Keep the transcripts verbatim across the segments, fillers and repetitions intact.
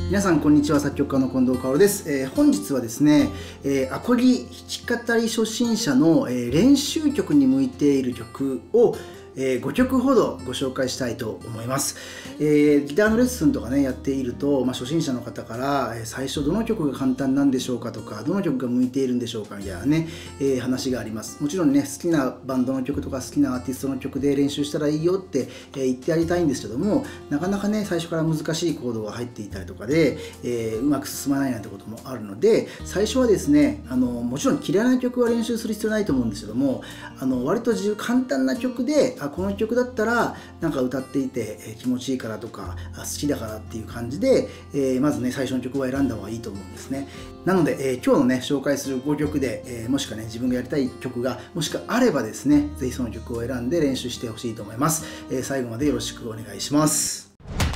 皆さんこんにちは、作曲家の近藤薫です。えー、本日はですね、えー、アコギ弾き語り初心者の、えー、練習曲に向いている曲をえー、ごきょくほどご紹介したいと思います。えー、ギターのレッスンとかねやっていると、まあ、初心者の方から、えー、最初どの曲が簡単なんでしょうかとか、どの曲が向いているんでしょうかみたいなね、えー、話があります。もちろんね、好きなバンドの曲とか好きなアーティストの曲で練習したらいいよって、えー、言ってやりたいんですけども、なかなかね最初から難しいコードが入っていたりとかで、えー、うまく進まないなんてこともあるので、最初はですね、あのもちろん嫌いな曲は練習する必要ないと思うんですけども、あの割と自由簡単な曲で、あこの曲だったらなんか歌っていて、えー、気持ちいいからとか好きだからっていう感じで、えー、まずね最初の曲は選んだ方がいいと思うんですね。なので、えー、今日のね紹介するごきょくで、えー、もしかね自分がやりたい曲がもしかあればですね、ぜひその曲を選んで練習してほしいと思います。えー、最後までよろしくお願いします。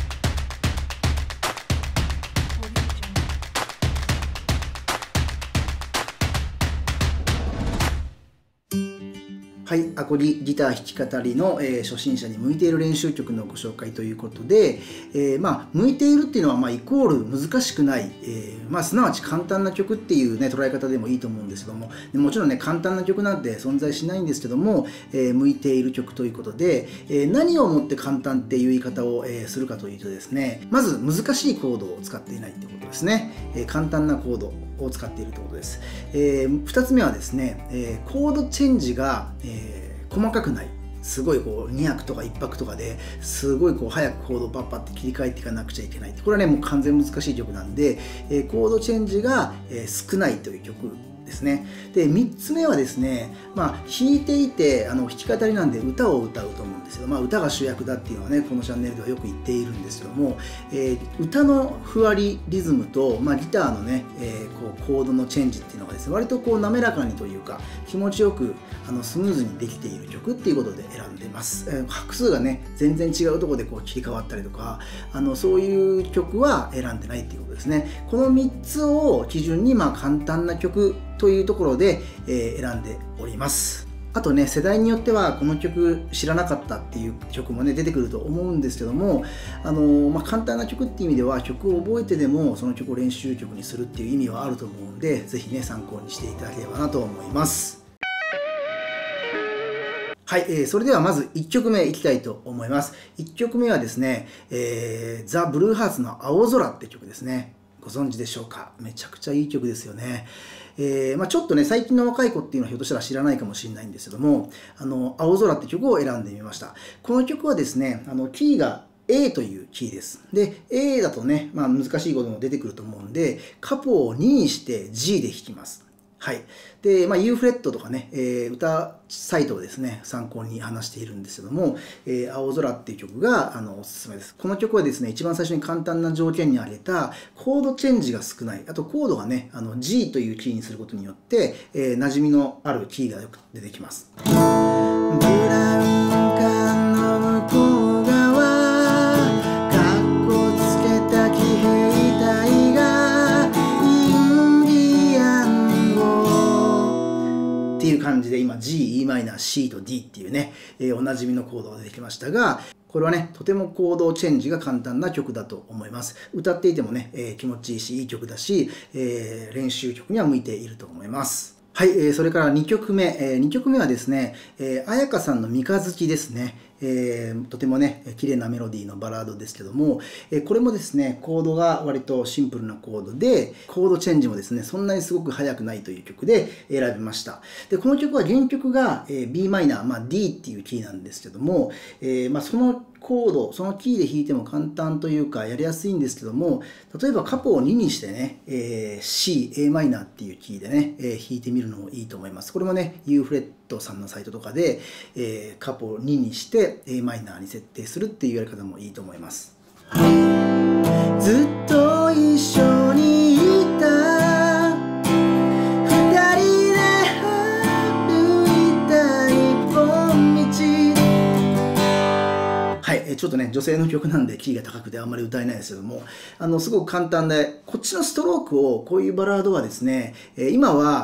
はい、アコギギター弾き語りの、えー、初心者に向いている練習曲のご紹介ということで、えー、まあ向いているっていうのは、まあ、イコール難しくない、えーまあ、すなわち簡単な曲っていう、ね、捉え方でもいいと思うんですけども、でもちろんね簡単な曲なんて存在しないんですけども、えー、向いている曲ということで、えー、何をもって簡単っていう言い方を、えー、するかというとですね、まず難しいコードを使っていないってことですね。えー、簡単なコードを使っているということです。えー、ふたつめはですね、えー、コードチェンジが、えー、細かくない。すごいこうにはくとかいっぱくとかですごいこう早くコードをパッパって切り替えていかなくちゃいけない。これはねもう完全難しい曲なんで、えー、コードチェンジが、えー、少ないという曲ですね。でみっつめはですね、まあ弾いていてあの弾き語りなんで歌を歌うと思うんですよ。まあ歌が主役だっていうのはねこのチャンネルではよく言っているんですけども、えー、歌のふわりリズムと、まあ、ギターのね、えー、こうコードのチェンジっていうのがですね割とこう滑らかにというか気持ちよくあのスムーズにできている曲っていうことで選んでます。えー、拍数がね全然違うところでこう切り替わったりとか、あのそういう曲は選んでないっていうことですね。このみっつを基準にまあ簡単な曲というところで、えー、選んでおります。あとね世代によってはこの曲知らなかったっていう曲もね出てくると思うんですけども、あのーまあ、簡単な曲っていう意味では曲を覚えてでもその曲を練習曲にするっていう意味はあると思うんで、ぜひね参考にしていただければなと思います。はい、えー、それではまずいっきょくめいきたいと思います。いっきょくめはですね、えー、ザ・ブルーハーツの青空って曲ですね。ご存知でしょうか。めちゃくちゃいい曲ですよね。えーまあ、ちょっとね最近の若い子っていうのはひょっとしたら知らないかもしれないんですけども、あの青空って曲を選んでみました。この曲はですね、あのキーがA というキーです。で A だとね、まあ、難しいことも出てくると思うんで、カポをににして G で弾きます。はい。で、まあ、U フレットとかね、えー、歌サイトをですね、参考に話しているんですけども、えー、青空っていう曲があのおすすめです。この曲はですね、一番最初に簡単な条件に挙げたコードチェンジが少ない。あとコードがね、あの G というキーにすることによって、えー、馴染みのあるキーがよく出てきます。ブラウン管の向こう側、かっこつけた騎兵隊がっていう感じで今 G、Em、C と D っていうね、えー、おなじみのコードが出てきましたが、これはねとてもコードチェンジが簡単な曲だと思います。歌っていてもね、えー、気持ちいいしいい曲だし、えー、練習曲には向いていると思います。はい、えー、それからにきょくめ、えー、にきょくめはですね、えー、彩香さんの三日月ですね。えー、とてもね綺麗なメロディーのバラードですけども、えー、これもですねコードが割とシンプルなコードで、コードチェンジもですねそんなにすごく速くないという曲で選びました。でこの曲は原曲が、えー、ビーマイナー、まあ、D っていうキーなんですけども、えーまあ、そのコードそのキーで弾いても簡単というかやりやすいんですけども、例えばカポをににしてね、えー、C、A マイナーっていうキーでね、えー、弾いてみるのもいいと思います。これもね U フレットさんのサイトとかで、えー、カポをににして A マイナーに設定するっていうやり方もいいと思います。ずっと一緒にいたふたりで歩いた一本道。はい、ちょっとね女性の曲なんでキーが高くてあんまり歌えないですけども、あのすごく簡単で、こっちのストロークをこういうバラードはですね、今は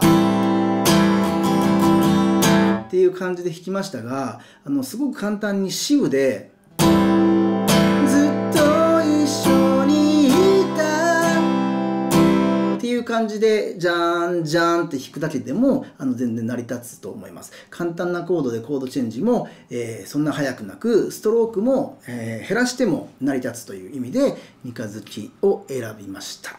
っていう感じで弾きましたが、あのすごく簡単に支部でずっと一緒にいた感じでジャーンジャーンって弾くだけでもあの全然成り立つと思います。簡単なコードでコードチェンジも、えー、そんな速くなく、ストロークも、えー、減らしても成り立つという意味で三日月を選びました。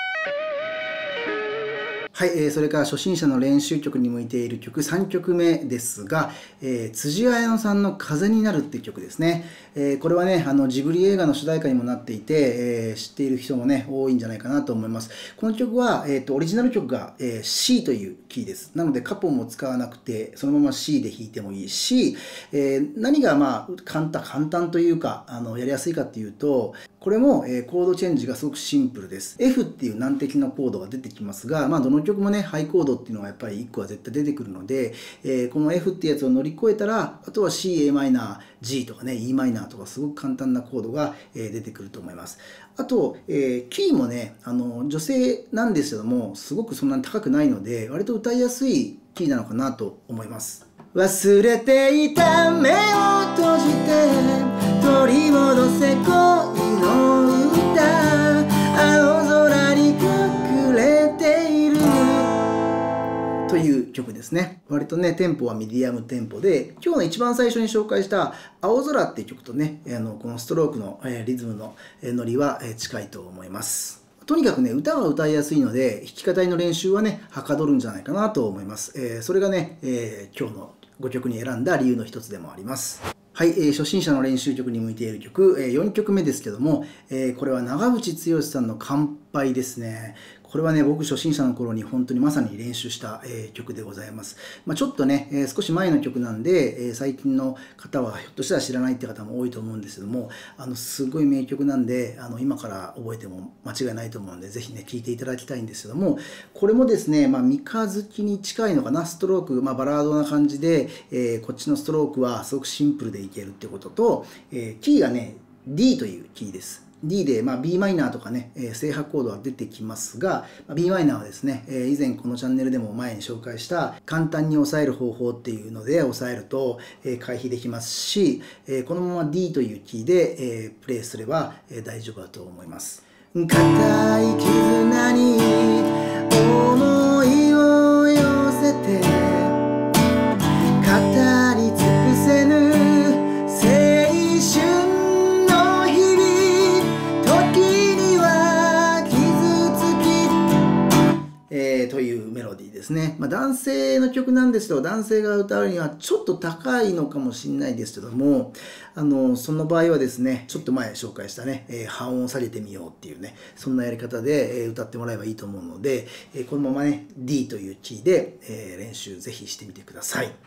はい、えー、それから初心者の練習曲に向いている曲さんきょくめですが、えー、辻彩乃さんの風になるっていう曲ですね。えー、これはね、あのジブリ映画の主題歌にもなっていて、えー、知っている人もね、多いんじゃないかなと思います。この曲は、えーと、オリジナル曲が、えー、C というキーです。なのでカポンも使わなくて、そのまま C で弾いてもいいし、えー、何がまあ簡単、簡単というか、あのやりやすいかっていうと、これも、えー、コードチェンジがすごくシンプルです。F っていう難敵のコードが出てきますが、まあどの曲もね、ハイコードっていうのはやっぱりいっこは絶対出てくるので、えー、この F ってやつを乗り越えたら、あとは C、Am、G とかね、Em とかすごく簡単なコードが、えー、出てくると思います。あと、えー、キーもね、あの、女性なんですけども、すごくそんなに高くないので、割と歌いやすいキーなのかなと思います。忘れていた目を閉じて、取り戻せ恋の歌、青空に隠れているという曲ですね。割とね、テンポはミディアムテンポで、今日の一番最初に紹介した青空っていう曲とね、あのこのストロークのリズムのノリは近いと思います。とにかくね、歌は歌いやすいので、弾き語りの練習はね、はかどるんじゃないかなと思います。えー、それがね、えー、今日のごきょくに選んだ理由の一つでもあります。はい、えー、初心者の練習曲に向いている曲、えー、よんきょくめですけども、えー、これは長渕剛さんの乾杯ですね。これはね、僕初心者の頃に本当にまさに練習した、えー、曲でございます。まあ、ちょっとね、えー、少し前の曲なんで、えー、最近の方はひょっとしたら知らないって方も多いと思うんですけども、あのすごい名曲なんで、あの今から覚えても間違いないと思うんで、ぜひね、聴いていただきたいんですけども、これもですね、まあ、三日月に近いのかな、ストローク、まあ、バラードな感じで、えー、こっちのストロークはすごくシンプルでいけるってことと、えー、キーがね、D というキーです。D で、まあ、b マイナーとかね、えー、正拍コードは出てきますが、まあ、b マイナーはですね、えー、以前このチャンネルでも前に紹介した簡単に押さえる方法っていうので押さえると、えー、回避できますし、えー、このまま D というキーで、えー、プレイすれば、えー、大丈夫だと思います。固い絆に思いを寄せて語り尽くせぬというメロディーですね。まあ、男性の曲なんですけど、男性が歌うにはちょっと高いのかもしれないですけども、あのその場合はですね、ちょっと前紹介したね、えー、半音を下げてみようっていうね、そんなやり方で、えー、歌ってもらえばいいと思うので、えー、このままね D というキーで、えー、練習ぜひしてみてください。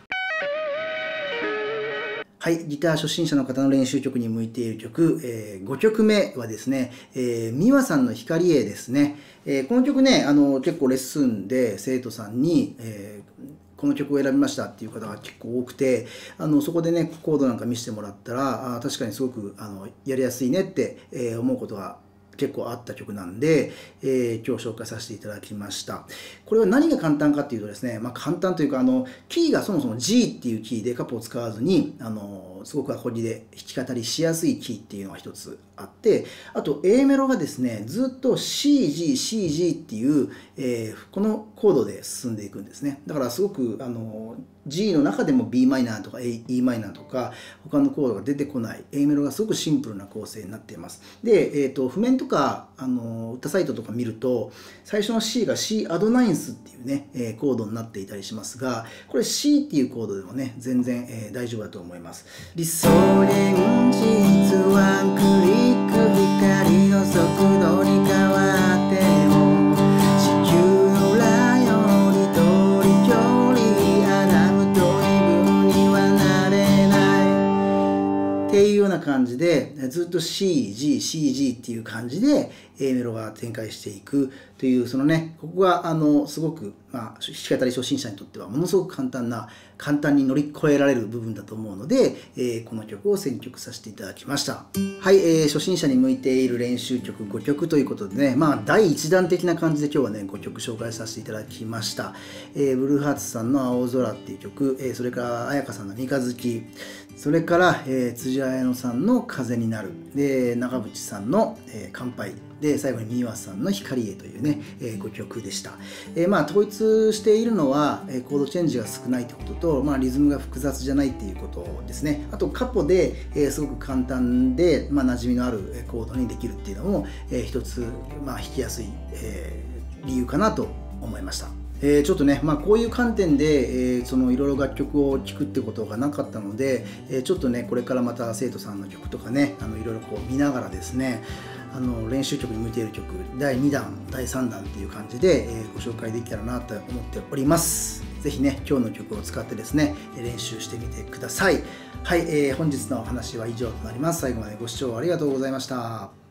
はい、ギター初心者の方の練習曲に向いている曲、えー、ごきょくめはですね、えー、美和さんの光栄ですね。えー、この曲ね、あの結構レッスンで生徒さんに、えー、この曲を選びましたっていう方が結構多くて、あのそこでね、コードなんか見せてもらったら、あ確かにすごくあのやりやすいねって、えー、思うことが結構あった曲なんで、えー、今日紹介させていただきました。これは何が簡単かっていうとですね、まあ、簡単というかあのキーがそもそも G っていうキーでカポを使わずにあのすごくアコギで弾き語りしやすいキーっていうのが一つあって、あと A メロがですねずっと シージーシージー っていう、えー、このコードで進んでいくんですね。だからすごくあの G の中でも b マイナーとか E マイナーとか他のコードが出てこない A メロがすごくシンプルな構成になっています。で、えー、と譜面とかあの歌サイトとか見ると最初の C が C アドナインスっていうね、えー、コードになっていたりしますが、これ C っていうコードでもね全然、えー、大丈夫だと思います。理想現実はクリック光の速度に変わっても地球の裏より遠い距離アダムとイブにはなれないっていうような感じでずっと シージーシージー っていう感じで A メロが展開していくというそのねここがあのすごくまあ弾き語り初心者にとってはものすごく簡単な簡単に乗り越えられる部分だと思うので、えー、この曲を選曲させていただきました。はい、えー、初心者に向いている練習曲ごきょくということでね、まあ第一弾的な感じで今日はねごきょく紹介させていただきました。えー、ブルーハーツさんの青空っていう曲、えー、それから彩香さんの三日月、それから、えー、辻彩乃さんの風になる、で長渕さんの、えー、乾杯で最後に三輪さんの光へというね、えー、ごきょくでした。えー、まあ統一しているのは、えー、コードチェンジが少ないということと、まあ、リズムが複雑じゃないっていうことですね。あとカポで、えー、すごく簡単で、まあ、馴染みのあるコードにできるっていうのも、えー、一つ、まあ、弾きやすい、えー、理由かなと思いました。えー、ちょっとね、まあ、こういう観点で、えー、そのいろいろ楽曲を聴くってことがなかったので、えー、ちょっとねこれからまた生徒さんの曲とかね、あのいろいろこう見ながらですね、あの練習曲に向いている曲だいにだんだいさんだんっていう感じで、えー、ご紹介できたらなと思っております。ぜひね今日の曲を使ってですね練習してみてください。はい、えー、本日のお話は以上となります。最後までご視聴ありがとうございました。